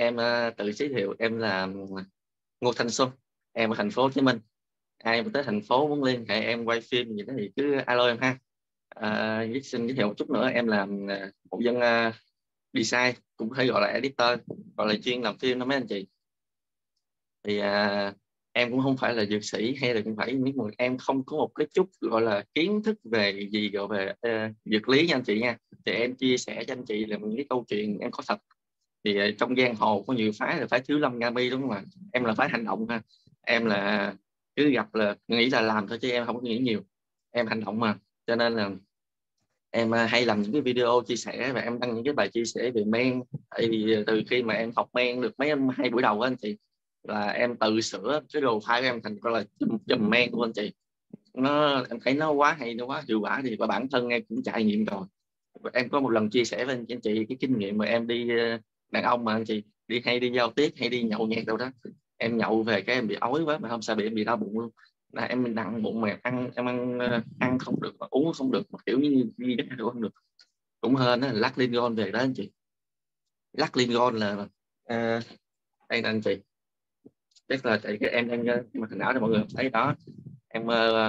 Em tự giới thiệu em là Ngô Thanh Xuân, em ở thành phố Hồ Chí Minh. Ai mà tới thành phố muốn liên hệ em quay phim gì đó thì cứ alo em ha. Xin giới thiệu một chút nữa, em là một dân design, cũng có thể gọi là editor, gọi là chuyên làm phim đó mấy anh chị. Thì em cũng không phải là dược sĩ hay là cũng phải những người, em không có một cái chút gọi là kiến thức về gì gọi về dược lý nha anh chị nha. Thì em chia sẻ cho anh chị là những cái câu chuyện em có thật. Thì trong giang hồ có nhiều phái, là phái Thiếu Lâm Nga Mi đúng không ạ? Em là phái hành động ha. Em là cứ gặp là nghĩ là làm thôi, chứ em không có nghĩ nhiều. Em hành động mà, cho nên là em hay làm những cái video chia sẻ, và em đăng những cái bài chia sẻ về men. Tại vì từ khi mà em học men được hai buổi đầu á anh chị, là em tự sửa cái đồ thay của em thành gọi là chùm men của anh chị. Em thấy nó quá hay, nó quá hiệu quả, thì và bản thân em cũng trải nghiệm rồi. Em có một lần chia sẻ với anh chị cái kinh nghiệm mà em đi đàn ông mà anh chị hay đi giao tiếp hay đi nhậu nhẹt đâu đó. Em nhậu về cái em bị ói quá, mà hôm sau em bị đau bụng luôn. Là em nặng bụng, mà ăn không được, mà uống không được, mà kiểu như gì đó không được. Cũng hên á, lắc linh gôn về đó anh chị. Lắc linh gôn là đây nè anh chị. Chắc là tại cái em mặc quần áo cho mọi người thấy đó. Em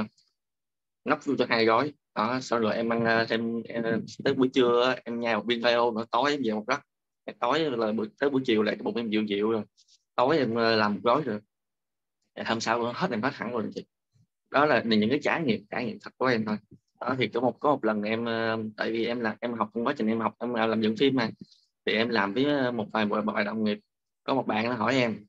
nóc vô cho 2 gói đó, sau rồi em ăn thêm tới buổi trưa em nhai một viên Vio nữa, tối em về một gắt. Tối là tới buổi chiều lại cái bụng em dịu dịu rồi. Tối em làm một gói rồi. Hôm sau hết, em hết hẳn rồi chị. Đó là những cái trải nghiệm thật của em thôi. Đó thì có một lần em tại vì em học, trong quá trình em học em làm dựng phim mà. Thì em làm với một vài đồng nghiệp. Có một bạn nó hỏi em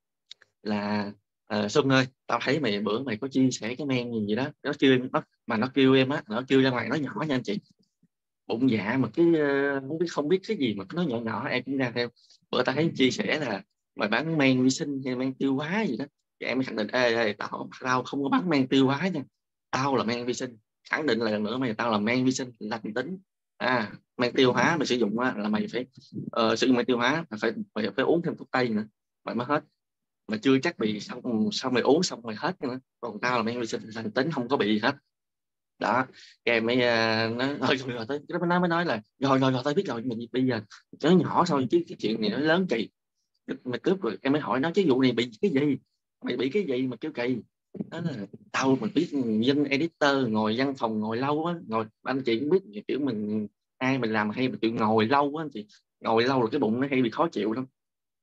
là Xuân ơi, tao thấy mày bữa mày có chia sẻ cái men gì đó, mà nó kêu em á, nó kêu ra ngoài, nó nhỏ nha anh chị. Bụng dạ mà cái không biết cái gì mà nó nhỏ nhỏ, em cũng ra theo. Bữa tao thấy chia sẻ là mày bán men vi sinh hay men tiêu hóa gì đó. Thì em mới khẳng định ê, tao không có bán men tiêu hóa nha, tao là men vi sinh. Khẳng định lần nữa, tao là men vi sinh lành tính. Men tiêu hóa mày sử dụng á, là mày phải sử dụng men tiêu hóa, mày phải uống thêm thuốc tây nữa mày mới hết. Mà chưa chắc bị xong mày uống xong mày hết nữa. Còn tao là men vi sinh lành tính, không có bị gì hết. Đó, cái em mới nói rồi tới nó mới nói là rồi tao biết rồi, mình bây giờ nó nhỏ thôi chứ cái chuyện này nó lớn kỳ. Mày cướp rồi, em mới hỏi nó chứ vụ này bị cái gì, mày bị cái gì mà kêu kỳ. Đó là tao mình biết, dân editor ngồi văn phòng ngồi lâu á, ngồi anh chị cũng biết kiểu mình ai mình làm hay mình chịu ngồi lâu á anh chị. Ngồi lâu rồi cái bụng nó hay bị khó chịu lắm.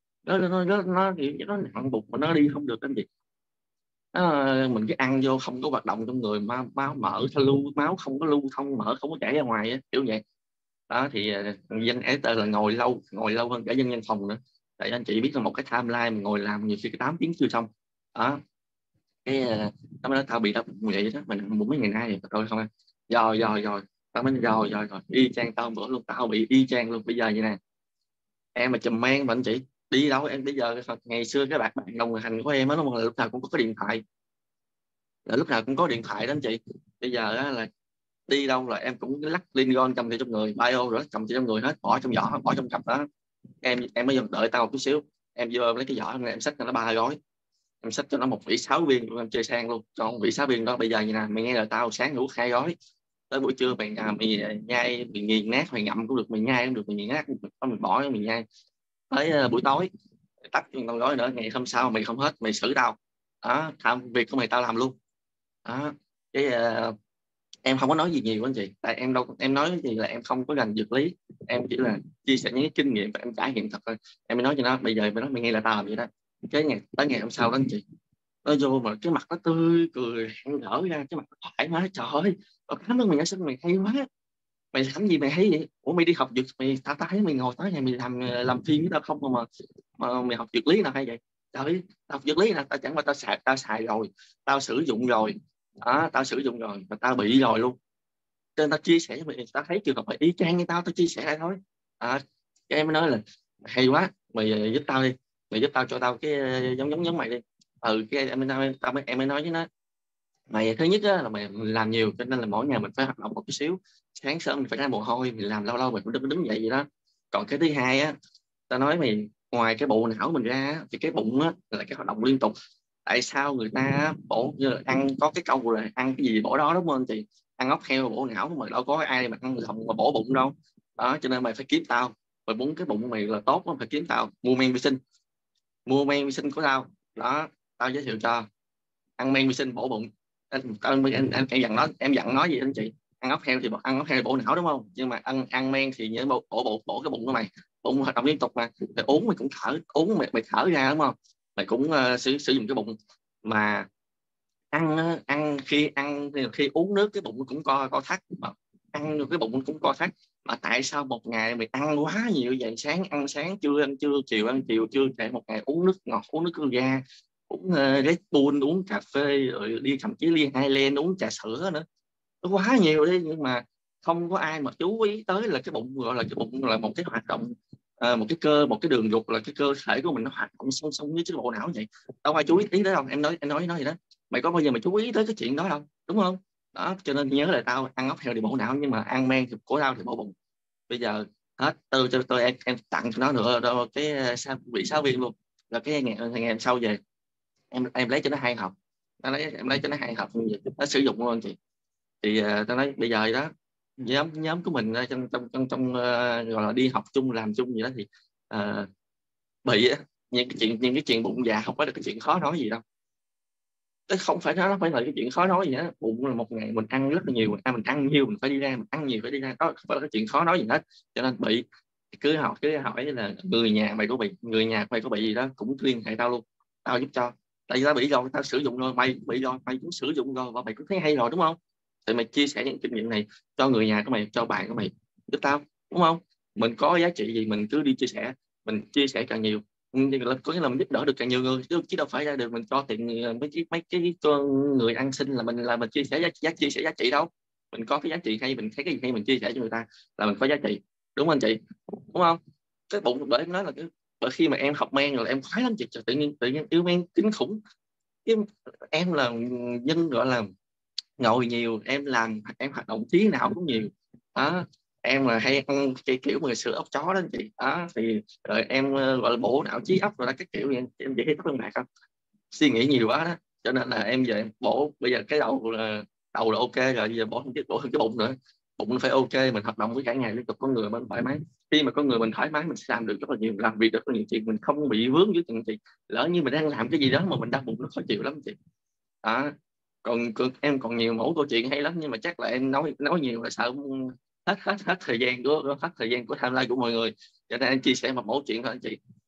Nó nặng bụng mà nó đi không được anh chị. Mình cái ăn vô không có hoạt động trong người, máu mỡ lưu máu không có lưu thông, mỡ không có chảy ra ngoài á, kiểu vậy. Đó thì dân editor là ngồi lâu hơn cả dân văn phòng nữa. Tại anh chị biết là một cái timeline mình ngồi làm nhiều khi cái 8 tiếng chưa xong. Đó, cái nó mới nói tao bị đau bụng vậy đó, mình bụng mấy ngày nay thì thôi không ăn. Rồi tao mới rồi y chang tao bữa luôn, tao bị y chang luôn. Bây giờ như nè, em mà chùm men mà anh chị đi đâu em bây giờ, ngày xưa cái bạn đồng hành của em á, nó là lúc nào cũng có cái điện thoại, là lúc nào cũng có điện thoại đó anh chị. Bây giờ á, là đi đâu là em cũng lắc Lincoln cầm theo trong người, bio rồi cầm theo trong người hết, bỏ trong giỏ, bỏ trong cặp đó. Em mới dừng đợi tao một chút xíu. Em vô lấy cái giỏ, em xách cho nó 3 gói. Em xách cho nó 1,6 viên, em chơi sang luôn cho 1,6 viên đó. Bây giờ như nào mày nghe lời tao, sáng ngủ 2 gói, tới buổi trưa mày nhai, mày nghiền nát, mày ngậm cũng được, mày nhai cũng được, mày nghiền nát cũng được, mày bỏ mày nhai. Tới buổi tối tắt cho 5 gói nữa, ngày hôm sau mày không hết mày xử tao. Đó, tham việc của mày tao làm luôn. Đó, cái em không có nói gì nhiều anh chị, tại em nói gì là em không có rành dược lý. Em chỉ là chia sẻ những cái kinh nghiệm và em trải nghiệm thật thôi. Em mới nói cho nó bây giờ mày nói mày nghe là tao làm vậy đó. Tới ngày hôm sau đó anh chị, nó vô mà cái mặt nó tươi cười hẳn hở ra, cái mặt nó thoải mái. Trời ơi, cảm ơn mày đã xin, mày hay quá. Mày làm gì mày hay vậy? Ủa mày đi học dược, mày tao thấy mày ngồi tới nhà mày làm phim với tao không mà mày học dược lý nào hay vậy? Trời, tao học dược lý nào, tao chẳng qua tao xài rồi, tao sử dụng rồi. Đó, tao sử dụng rồi và tao bị rồi luôn. Cho nên tao chia sẻ với mày, tao thấy trường hợp mày y chang như tao chia sẻ lại thôi. Cái em mới nói là hay quá, mày giúp tao đi, mày giúp tao cho tao cái giống mày đi. Cái em mới nói với nó, mày thứ nhất á, là mày làm nhiều cho nên là mỗi ngày mình phải hoạt động một chút xíu. Sáng sớm mình phải ra mồ hôi, mình làm lâu lâu mình cũng đứng dậy vậy đó. Còn cái thứ hai á, tao nói mày, ngoài cái bộ não mình ra thì cái bụng á là cái hoạt động liên tục. Tại sao người ta bổ như là ăn, có cái câu là ăn cái gì bổ đó đúng không anh chị? Ăn ốc heo bổ não mà đâu có ai mà ăn lòng mà bổ bụng đâu. Đó cho nên mày phải kiếm tao. rồi muốn cái bụng mày là tốt không phải kiếm tao mua men vi sinh, của tao đó. Tao giới thiệu cho ăn men vi sinh bổ bụng. Anh dặn nó gì anh chị? Ăn ốc heo thì bổ não đúng không, nhưng mà ăn men thì nhớ bổ cái bụng của mày. Bụng hoạt động liên tục mà, mày uống mày cũng thở, uống mày thở ra đúng không, mày cũng sử dụng cái bụng. Mà khi uống nước cái bụng cũng co thắt, mà ăn cái bụng cũng co thắt. Mà tại sao một ngày mày ăn quá nhiều vậy? Sáng ăn sáng, trưa ăn trưa, chiều ăn chiều, trưa để một ngày uống nước ngọt, uống nước ga, uống Red Bull, uống cà phê, rồi đi thậm chí ly Highland, uống trà sữa nữa. Nó quá nhiều đi, nhưng mà không có ai mà chú ý tới là cái bụng, gọi là cái bụng là một cái hoạt động, một cái đường ruột, là cái cơ thể của mình nó hoạt động song song với cái bộ não vậy. Đâu ai chú ý tới đâu. Em nói gì đó, mày có bao giờ mày chú ý tới cái chuyện đó không, đúng không? Đó cho nên nhớ là tao ăn ốc heo thì bổ não, nhưng mà ăn men thì của tao thì bổ bụng. Bây giờ hết từ cho tôi, em tặng cho nó nữa đó, cái bị giáo viên luôn, là cái ngày sau về em lấy cho nó 2 hộp. Em lấy cho nó 2 hộp, nó sử dụng luôn chị. Thì tao nói bây giờ đó, nhóm nhóm của mình trong gọi là đi học chung, làm chung gì đó, thì uh, bị á, những cái chuyện bụng già không phải là cái chuyện khó nói gì đâu. Nó không phải, nó phải là cái chuyện khó nói gì hết. Bụng là một ngày mình ăn rất là nhiều, mình ăn nhiều mình phải đi ra, mình ăn nhiều phải đi ra, đó không phải là cái chuyện khó nói gì hết. Cho nên bị cứ hỏi là người nhà mày có bị, người nhà mày có bị gì đó cũng liên hệ tao luôn, tao giúp cho. Tại vì tao bị rồi, tao sử dụng rồi, mày bị rồi mày cũng sử dụng rồi, và mày cũng thấy hay rồi đúng không? Thì mày chia sẻ những kinh nghiệm này cho người nhà của mày, cho bạn của mày, giúp tao, đúng không? Mình có giá trị gì mình cứ đi chia sẻ, mình chia sẻ càng nhiều, có nghĩa là mình giúp đỡ được càng nhiều người, chứ đâu phải ra được mình cho tiền mấy cái người ăn xin là mình chia sẻ chia sẻ giá trị đâu. Mình có cái giá trị hay, mình thấy cái gì hay mình chia sẻ cho người ta là mình có giá trị, đúng không anh chị? Đúng không? Cái bụng, bởi em nói là bởi khi mà em học men rồi em khoái lắm chị, tự nhiên yêu men kinh khủng. Em là dân gọi là ngồi nhiều, em hoạt động trí nào cũng nhiều đó. Em là hay ăn cái kiểu mà sữa ốc chó đó anh chị đó, thì rồi em gọi là bổ não trí óc rồi đó, cái kiểu vậy. Em dễ thấy tóc bạc không, suy nghĩ nhiều quá đó. Cho nên là em về em bổ, bây giờ cái đầu là ok rồi, bây giờ bổ thêm cái bụng nữa. Bụng nó phải ok, mình hoạt động với cả ngày liên tục, con người mình thoải mái. Khi mà con người mình thoải mái, mình sẽ làm được rất là nhiều, làm việc rất là nhiều chuyện, mình không bị vướng dưới chuyện gì. Lỡ như mình đang làm cái gì đó mà mình đau bụng, nó khó chịu lắm chị đó. Còn em còn nhiều mẫu câu chuyện hay lắm, nhưng mà chắc là em nói nhiều là sợ hết thời gian của timeline của mọi người, cho nên em chia sẻ một mẫu chuyện thôi anh chị.